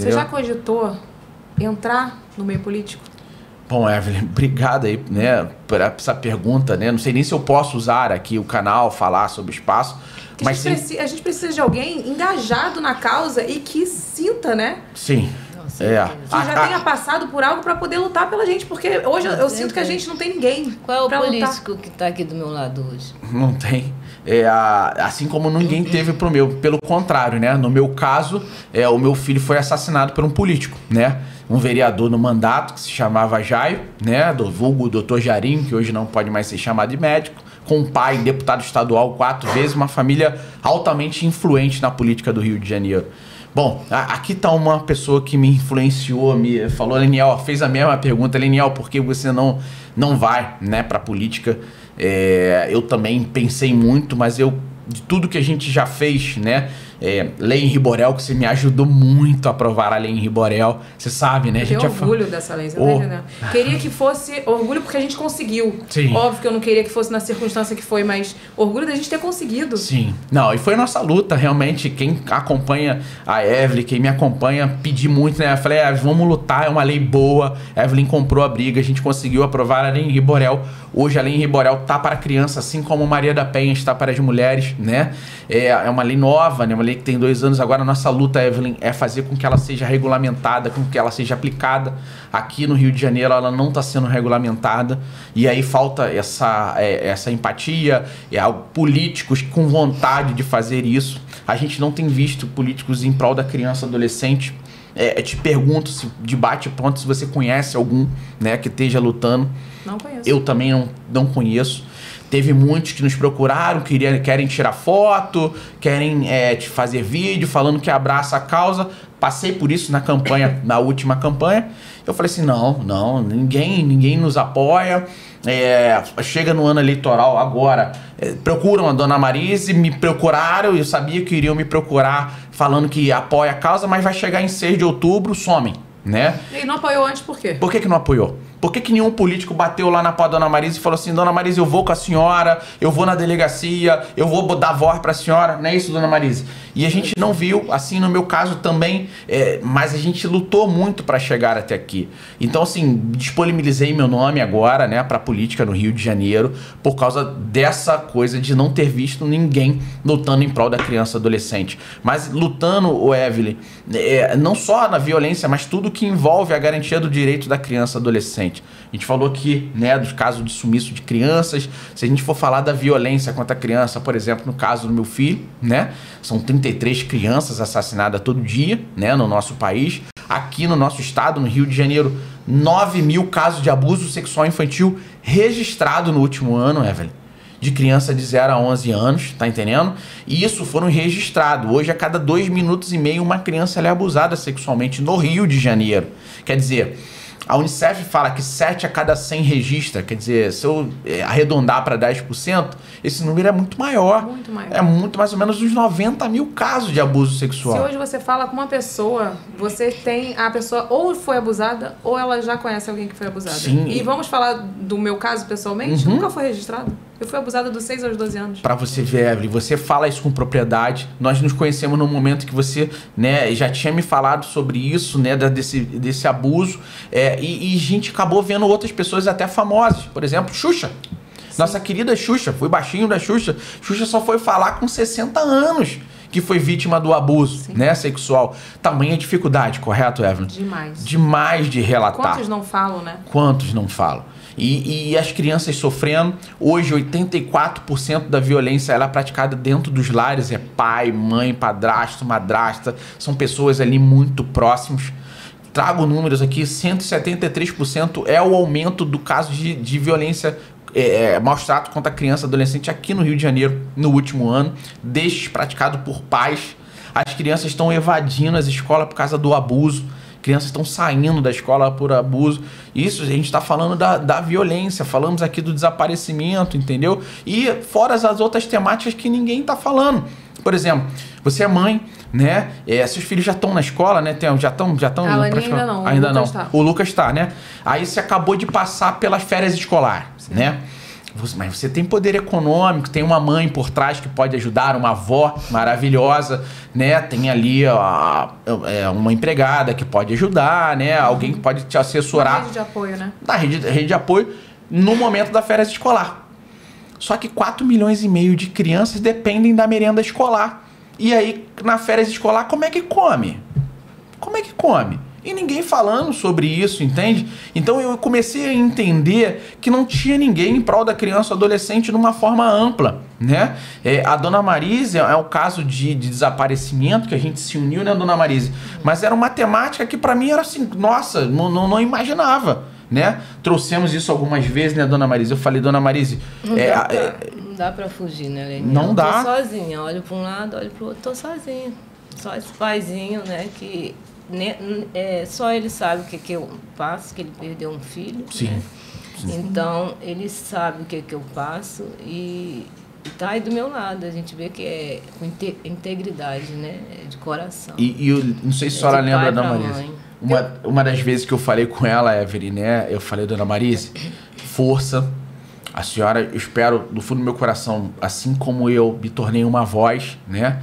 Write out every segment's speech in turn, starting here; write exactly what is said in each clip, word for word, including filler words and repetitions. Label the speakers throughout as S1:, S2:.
S1: Você já cogitou entrar no meio político?
S2: Bom, Evelyn, obrigado aí, né, por essa pergunta, né? Não sei nem se eu posso usar aqui o canal, falar sobre o espaço.
S1: Que
S2: mas
S1: a, gente
S2: sim,
S1: precisa, a gente precisa de alguém engajado na causa e que sinta, né?
S2: Sim.
S3: Nossa,
S2: É.
S1: Que já
S2: A-
S1: tenha passado por algo para poder lutar pela gente, porque hoje eu, eu sinto que a gente não tem ninguém.
S3: Qual é o
S1: pra
S3: político
S1: lutar.
S3: que está aqui do meu lado hoje?
S2: Não tem. É, a- assim como ninguém teve pro meu. Pelo contrário, né? No meu caso, é, o meu filho foi assassinado por um político, né? Um vereador no mandato que se chamava Jairo, né? Do vulgo doutor Jarim, que hoje não pode mais ser chamado de médico, com um pai deputado estadual quatro vezes, uma família altamente influente na política do Rio de Janeiro. Bom, a- aqui tá uma pessoa que me influenciou, me falou, Leniel, fez a mesma pergunta, Leniel, por que você não, não vai, né, pra política? É, eu também pensei muito, mas eu, de tudo que a gente já fez, né, é, lei em Riborel, que você me ajudou muito a aprovar a lei em Riborel, você sabe, né? A
S1: Eu
S2: gente
S1: tenho
S2: já fa-
S1: orgulho dessa lei, você
S2: Oh.
S1: tá entendendo? Queria que fosse orgulho porque a gente conseguiu.
S2: Sim.
S1: Óbvio que eu não queria que fosse na circunstância que foi, mas orgulho da gente ter conseguido.
S2: Sim. Não, e foi nossa luta, realmente. Quem acompanha a Evelyn, quem me acompanha, pedi muito, né? Eu falei, ah, vamos lutar, é uma lei boa. A Evelyn comprou a briga, a gente conseguiu aprovar a lei em Riborel. Hoje a lei em Riborel tá para criança, assim como Maria da Penha está para as mulheres, né? É, é uma lei nova, né? Uma lei que tem dois anos. Agora a nossa luta, Evelyn, é fazer com que ela seja regulamentada, com que ela seja aplicada. Aqui no Rio de Janeiro ela não está sendo regulamentada. E aí falta essa, é, essa empatia, é, políticos com vontade de fazer isso. A gente não tem visto políticos em prol da criança e adolescente. É, eu te pergunto, se de bate-pronto, se você conhece algum, né, que esteja lutando.
S1: Não conheço.
S2: Eu também não, não conheço. Teve muitos que nos procuraram, queriam, querem tirar foto, querem é, te fazer vídeo falando que abraça a causa. Passei por isso na campanha, na última campanha. Eu falei assim, não, não, ninguém, ninguém nos apoia. É, chega no ano eleitoral agora, é, procuram a Dona Marise, me procuraram, eu sabia que iriam me procurar falando que apoia a causa, mas vai chegar em seis de outubro, somem, né?
S1: E não apoiou antes por quê?
S2: Por que que não apoiou? Por que que nenhum político bateu lá na porta da Dona Marise e falou assim, Dona Marise, eu vou com a senhora, eu vou na delegacia, eu vou dar voz pra senhora, não é isso, Dona Marise? E a gente não viu, assim, no meu caso também, é, mas a gente lutou muito para chegar até aqui. Então, assim, disponibilizei meu nome agora, né, pra política no Rio de Janeiro, por causa dessa coisa de não ter visto ninguém lutando em prol da criança e adolescente. Mas lutando, o Evelyn, é, não só na violência, mas tudo que envolve a garantia do direito da criança e adolescente. A gente falou aqui, né, dos casos de sumiço de crianças. Se a gente for falar da violência contra a criança, por exemplo, no caso do meu filho, né, são trinta e três crianças assassinadas todo dia, né, no nosso país. Aqui no nosso estado, no Rio de Janeiro, nove mil casos de abuso sexual infantil registrado no último ano, Evelyn. De criança de zero a onze anos, tá entendendo? E isso foram registrados. Hoje, a cada dois minutos e meio, uma criança ela é abusada sexualmente no Rio de Janeiro. Quer dizer, a Unicef fala que sete a cada cem registra. Quer dizer, se eu arredondar para dez por cento, esse número é muito maior.
S1: Muito maior.
S2: É muito mais ou menos uns noventa mil casos de abuso sexual.
S1: Se hoje você fala com uma pessoa, você tem a pessoa ou foi abusada ou ela já conhece alguém que foi abusada.
S2: Sim.
S1: E vamos falar do meu caso pessoalmente?
S2: Uhum.
S1: Nunca foi registrado. Eu fui abusada dos seis aos doze anos.
S2: Pra você ver, Evelyn, você fala isso com propriedade. Nós nos conhecemos no momento que você, né, já tinha me falado sobre isso, né, da- desse, desse abuso. É, e, e a gente acabou vendo outras pessoas até famosas. Por exemplo, Xuxa. Nossa querida Xuxa, fui baixinho da Xuxa. Xuxa só foi falar com sessenta anos que foi vítima do abuso,
S1: Sim.
S2: né, sexual. Tamanha dificuldade, correto, Evelyn?
S1: Demais.
S2: Demais de relatar.
S1: Quantos não falam, né?
S2: Quantos não falam? E, e as crianças sofrendo. Hoje, oitenta e quatro por cento da violência ela é praticada dentro dos lares. É pai, mãe, padrasto, madrasta. São pessoas ali muito próximos. Trago números aqui, cento e setenta e três por cento é o aumento do caso de, de violência, é, maus trato contra a criança e adolescente aqui no Rio de Janeiro no último ano, destes praticados por pais. As crianças estão evadindo as escolas por causa do abuso. Crianças estão saindo da escola por abuso. Isso, a gente está falando da, da violência. Falamos aqui do desaparecimento, entendeu? E fora as outras temáticas que ninguém está falando. Por exemplo, você é mãe, né? É, seus filhos já estão na escola, né? Tem, já estão já estão
S1: A Laninha ainda não, o
S2: ainda
S1: Lucas
S2: não.
S1: tá.
S2: O Lucas está, né? Aí você acabou de passar pelas férias escolares, né? Mas você tem poder econômico, tem uma mãe por trás que pode ajudar, uma avó maravilhosa, né? Tem ali a, a, uma empregada que pode ajudar, né? Alguém que pode te assessorar.
S1: Na rede de apoio, né?
S2: Na rede, rede de apoio no momento da férias escolar. Só que quatro milhões e meio de crianças dependem da merenda escolar. E aí, na férias escolar, como é que come? Como é que come? E ninguém falando sobre isso, entende? Então eu comecei a entender que não tinha ninguém em prol da criança ou adolescente de uma forma ampla, né? É, a Dona Marise é um caso de, de desaparecimento que a gente se uniu, né, Dona Marise? Mas era uma temática que para mim era assim, nossa, não, não, não imaginava, né? Trouxemos isso algumas vezes, né, Dona Marise? Eu falei, Dona Marise...
S3: Não
S2: é,
S3: dá pra,
S2: é,
S3: não dá pra fugir, né, Leninha?
S2: Não
S3: eu
S2: dá.
S3: Tô sozinha, olho pra um lado, olho pro outro, tô sozinha. Só esse paizinho, né, que... Né, é, só ele sabe o que, que eu passo, que ele perdeu um filho.
S2: Sim.
S3: Né?
S2: Sim.
S3: Então, ele sabe o que, que eu passo e está aí do meu lado. A gente vê que é com integridade, né? De coração.
S2: E, e eu não sei se a senhora
S3: de
S2: lembra,
S3: pai
S2: Dona
S3: pra
S2: Marise.
S3: mãe.
S2: Uma, uma das vezes que eu falei com ela, Evelyn, né? Eu falei, Dona Marise, força. A senhora, eu espero, do fundo do meu coração, assim como eu me tornei uma voz, né?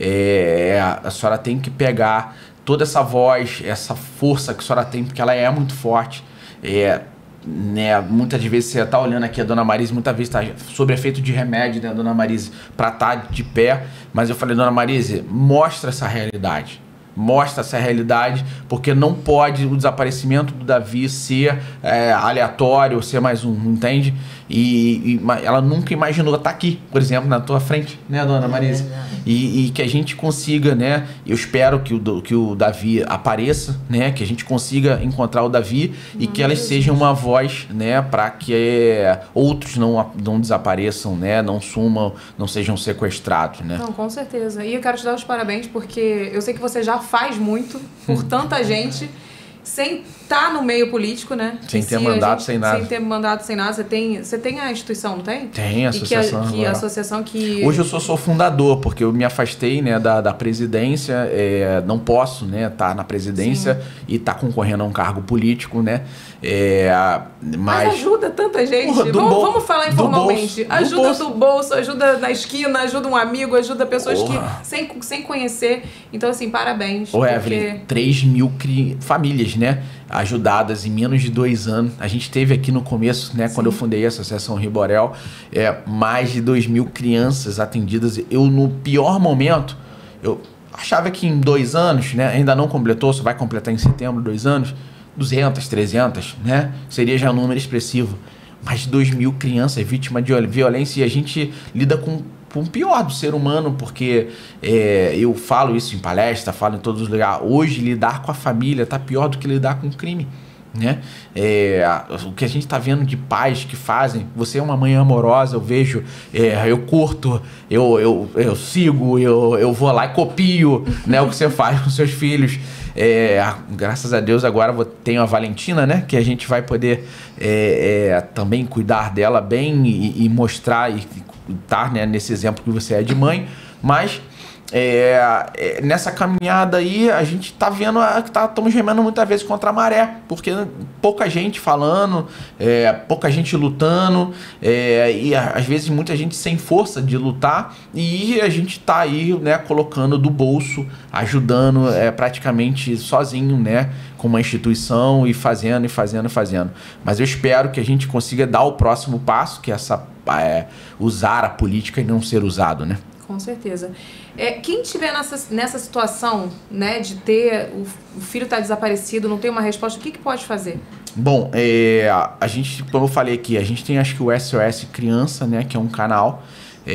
S2: É, a senhora tem que pegar toda essa voz, essa força que a senhora tem, porque ela é muito forte. É, né, muitas vezes você está olhando aqui a Dona Marise, muitas vezes está sob efeito de remédio, né, Dona Marise, para estar tá de pé. Mas eu falei, Dona Marise, mostra essa realidade. Mostra essa realidade, porque não pode o desaparecimento do Davi ser é, aleatório, ser mais um, entende? E, e ela nunca imaginou estar aqui, por exemplo, na tua frente, né, Dona Marise? E, e que a gente consiga, né? Eu espero que o, que o Davi apareça, né? Que a gente consiga encontrar o Davi e que elas sejam uma voz, né? Para que é, outros não, não desapareçam, né? Não sumam, não sejam sequestrados, né?
S1: Não, com certeza. E eu quero te dar os parabéns porque eu sei que você já faz muito por tanta gente sem estar no meio político, né?
S2: Sem ter mandato, sem nada.
S1: Sem ter mandato, sem nada. Você tem, você tem a instituição, não tem?
S2: Tem a associação.
S1: E que a, que a associação que...
S2: Hoje eu sou, sou fundador, porque eu me afastei, né, da, da presidência, é, não posso, né, estar na presidência. Sim. E estar tá concorrendo a um cargo político, né? É, mas...
S1: mas ajuda tanta gente.
S2: Porra,
S1: vamos,
S2: bol...
S1: vamos falar informalmente.
S2: Do
S1: ajuda
S2: do bolso.
S1: do bolso, ajuda na esquina, ajuda um amigo, ajuda pessoas
S2: Porra.
S1: que sem, sem conhecer. Então, assim, parabéns.
S2: Ô,
S1: porque...
S2: Evelyn, três mil cri... famílias, né? Ajudadas em menos de dois anos. A gente teve aqui no começo, né? Sim. Quando eu fundei a Associação Rio Borel, é, mais de dois mil crianças atendidas. Eu, no pior momento, eu achava que em dois anos, né? Ainda não completou, só vai completar em setembro, dois anos, duzentas, trezentas, né? Seria já um número expressivo. Mais de dois mil crianças vítimas de violência e a gente lida com com o pior do ser humano, porque é, eu falo isso em palestra, falo em todos os lugares. Hoje, lidar com a família tá pior do que lidar com o crime, né? É, o que a gente tá vendo de pais que fazem, você é uma mãe amorosa, eu vejo, é, eu curto, eu, eu, eu sigo, eu, eu vou lá e copio, né, o que você faz com seus filhos. É, graças a Deus agora eu tenho a Valentina, né, que a gente vai poder é, é, também cuidar dela bem e, e mostrar e estar, né, nesse exemplo que você é de mãe, mas é, é, nessa caminhada aí a gente tá vendo que tá, estamos remando muitas vezes contra a maré, porque pouca gente falando, é, pouca gente lutando, é, e às vezes muita gente sem força de lutar, e a gente tá aí, né, colocando do bolso, ajudando é, praticamente sozinho, né, com uma instituição e fazendo e fazendo e fazendo. Mas eu espero que a gente consiga dar o próximo passo, que é essa é, usar a política e não ser usado, né?
S1: Com certeza. É, quem estiver nessa, nessa situação, né, de ter o, o filho tá desaparecido, não tem uma resposta, o que, que pode fazer?
S2: Bom, é, a, a gente, como eu falei aqui, a gente tem acho que o S O S Criança, né, que é um canal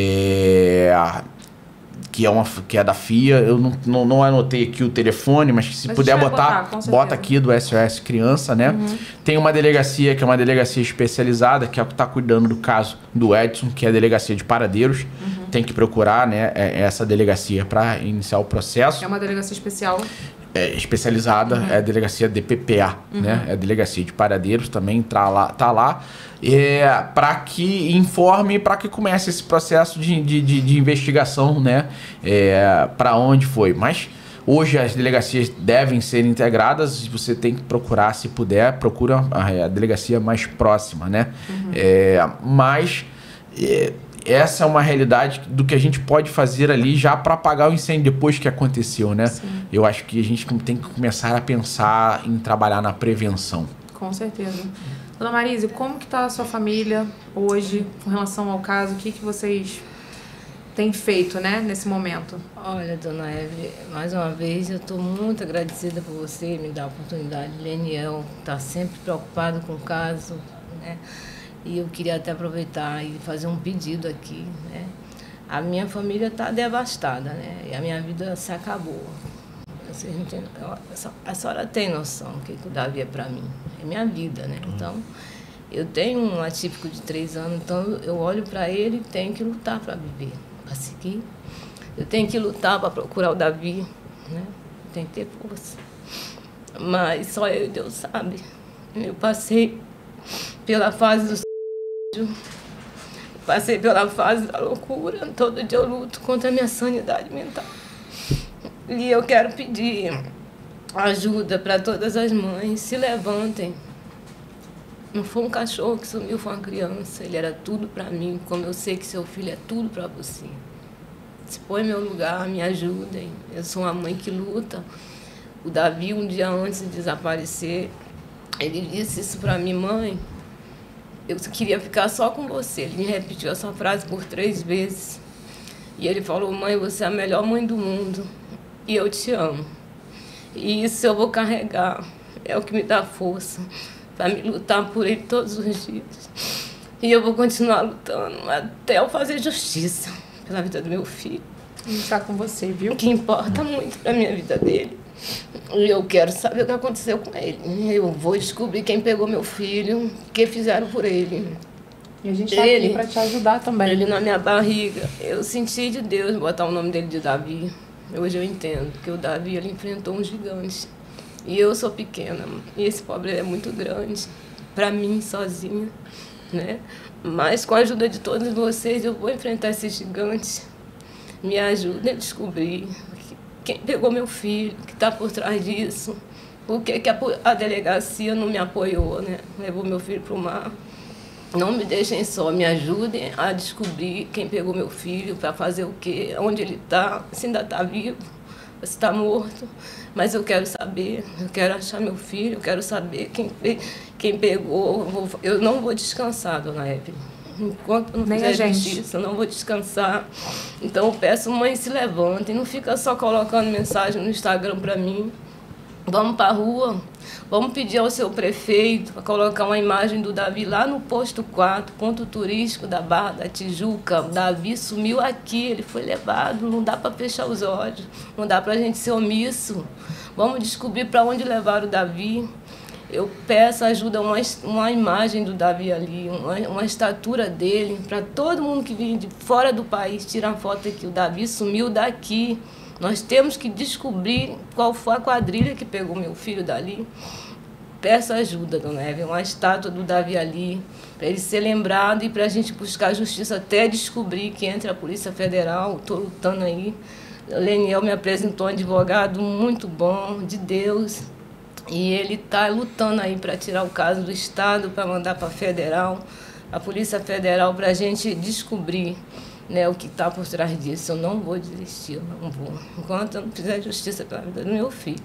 S2: é, que, é uma, que é da F I A. Eu não, não, não anotei aqui o telefone, mas se mas puder botar, botar bota aqui do S O S Criança, né? Uhum. Tem uma delegacia que é uma delegacia especializada, que é o que está cuidando do caso do Edson, que é a delegacia de Paradeiros. Uhum. Tem que procurar, né, essa delegacia para iniciar o processo. É
S1: uma delegacia especial?
S2: É, especializada, uhum. É a delegacia D P P A, uhum. Né? É a delegacia de Paradeiros, também tá lá, tá lá é, para que informe, para que comece esse processo de, de, de, de investigação, né? É, para onde foi. Mas hoje as delegacias devem ser integradas e você tem que procurar, se puder, procura a, a delegacia mais próxima, né? Uhum. É, mas é, essa é uma realidade do que a gente pode fazer ali já para apagar o incêndio depois que aconteceu, né?
S1: Sim.
S2: Eu acho que a gente tem que começar a pensar em trabalhar na prevenção.
S1: Com certeza. Dona Marise, como que está a sua família hoje com relação ao caso? O que, que vocês têm feito, né, nesse momento?
S3: Olha, dona Eve, mais uma vez eu estou muito agradecida por você me dar a oportunidade. Leniel está sempre preocupado com o caso, né? E eu queria até aproveitar e fazer um pedido aqui, né? A minha família está devastada, né? E a minha vida se acabou. Vocês não tem, a senhora tem noção do que, que o Davi é para mim? É minha vida, né? Então, eu tenho um atípico de três anos, então eu olho para ele e tenho que lutar para viver, para seguir. Eu tenho que lutar para procurar o Davi, né? Tem que ter força. Mas só eu e Deus sabe. Eu passei pela fase do suicídio, passei pela fase da loucura. Todo dia eu luto contra a minha sanidade mental. E eu quero pedir ajuda para todas as mães. Se levantem. Não foi um cachorro que sumiu, foi uma criança. Ele era tudo para mim, como eu sei que seu filho é tudo para você. Se põe em meu lugar, me ajudem. Eu sou uma mãe que luta. O Davi, um dia antes de desaparecer, ele disse isso para mim: mãe, eu queria ficar só com você. Ele me repetiu essa frase por três vezes. E ele falou: mãe, você é a melhor mãe do mundo. E eu te amo. E isso eu vou carregar. É o que me dá força para me lutar por ele todos os dias. E eu vou continuar lutando até eu fazer justiça pela vida do meu filho.
S1: A gente está com você, viu?
S3: O que importa muito para a minha vida dele. E eu quero saber o que aconteceu com ele. Eu vou descobrir quem pegou meu filho, o que fizeram por ele.
S1: E a gente está aqui para te ajudar também.
S3: Ele na minha barriga. Eu senti de Deus botar o nome dele de Davi. Hoje eu entendo que o Davi, ele enfrentou um gigante. E eu sou pequena. E esse pobre é muito grande. Para mim, sozinha, né? Mas com a ajuda de todos vocês, eu vou enfrentar esse gigante. Me ajudem a descobrir quem pegou meu filho, o que está por trás disso. Por que que a, a delegacia não me apoiou, né? Levou meu filho para o mar. Não me deixem só, me ajudem a descobrir quem pegou meu filho, para fazer o quê, onde ele está, se ainda está vivo, se está morto. Mas eu quero saber, eu quero achar meu filho, eu quero saber quem, quem pegou. Eu, vou, eu não vou descansar, dona Eve. Enquanto eu não
S1: Nem
S3: fizer
S1: a gente.
S3: justiça, eu não vou descansar. Então eu peço, mãe, se levantem, não fica só colocando mensagem no Instagram para mim. Vamos para a rua, vamos pedir ao seu prefeito para colocar uma imagem do Davi lá no posto quatro, ponto turístico da Barra da Tijuca. O Davi sumiu aqui, ele foi levado, não dá para fechar os olhos, não dá para a gente ser omisso. Vamos descobrir para onde levaram o Davi. Eu peço ajuda, uma, uma imagem do Davi ali, uma, uma estatura dele, para todo mundo que vem de fora do país tirar foto aqui. O Davi sumiu daqui. Nós temos que descobrir qual foi a quadrilha que pegou meu filho dali. Peço ajuda, dona Eve, uma estátua do Davi ali, para ele ser lembrado e para a gente buscar justiça até descobrir que entre a Polícia Federal. Estou lutando aí. O Leniel me apresentou um advogado muito bom, de Deus, e ele está lutando aí para tirar o caso do Estado, para mandar para a Federal, a Polícia Federal, para a gente descobrir, né, o que está por trás disso. Eu não vou desistir, eu não vou. Enquanto eu não fizer justiça pela vida do meu filho.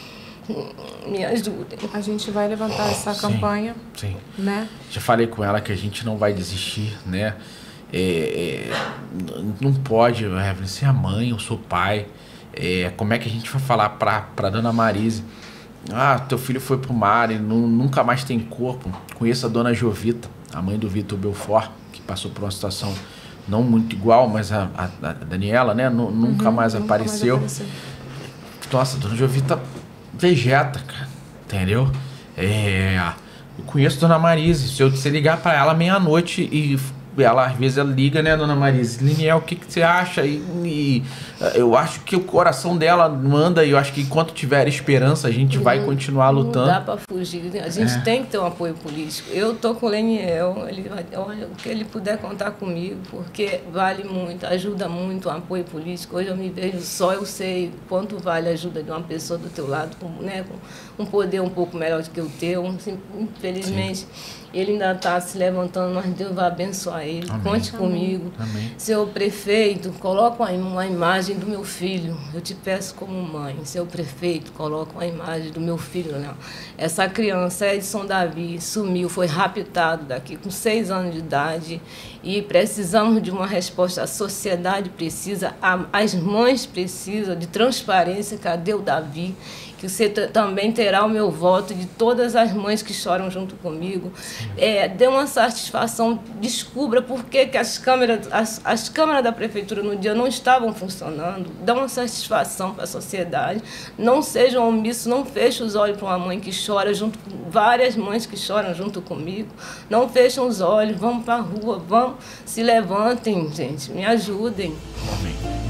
S3: Me ajudem.
S1: A gente vai levantar essa
S2: Sim,
S1: campanha,
S2: sim.
S1: né?
S2: Já falei com ela que a gente não vai desistir, né? É, é, não pode, você é a mãe, eu sou o pai. É, como é que a gente vai falar pra, pra dona Marise? Ah, teu filho foi pro mar e não, nunca mais tem corpo. Conheço a dona Jovita, a mãe do Vitor Belfort, que passou por uma situação não muito igual, mas a, a, a Daniela, né? N- nunca,
S1: Uhum,
S2: mais,
S1: nunca
S2: apareceu.
S1: mais apareceu.
S2: Nossa, a dona Jovita vegeta, cara. Entendeu? É, eu conheço a dona Marise. Se eu se ligar pra ela meia-noite e ela, às vezes, ela liga, né, dona Marise? Liniel, o que, que você acha? E, e eu acho que o coração dela manda, e eu acho que enquanto tiver esperança, a gente vai continuar lutando.
S3: Não dá para fugir. A gente
S2: É.
S3: tem que ter um apoio político. Eu tô com o Leniel, ele, olha, o que ele puder contar comigo, porque vale muito, ajuda muito o apoio político. Hoje eu me vejo só, eu sei quanto vale a ajuda de uma pessoa do teu lado, com, né, com um poder um pouco melhor do que o teu. Infelizmente, Sim. ele ainda está se levantando, mas Deus vai abençoar ele. ele.
S2: Amém.
S3: Conte
S1: Amém.
S3: comigo.
S2: Amém.
S3: Seu prefeito, coloca uma, uma imagem do meu filho. Eu te peço como mãe. Seu prefeito, coloca uma imagem do meu filho. Né? Essa criança, Edson Davi, sumiu, foi raptado daqui com seis anos de idade. E precisamos de uma resposta. A sociedade precisa, a, as mães precisam de transparência. Cadê o Davi? Que você também terá o meu voto, de todas as mães que choram junto comigo. É, dê uma satisfação, descubra por que, que as, câmeras, as, as câmeras da prefeitura no dia não estavam funcionando. Dá uma satisfação para a sociedade. Não sejam omissos, não fechem os olhos para uma mãe que chora, junto com várias mães que choram junto comigo. Não fechem os olhos, vamos para a rua, vamos, se levantem, gente, me ajudem.
S2: Amém.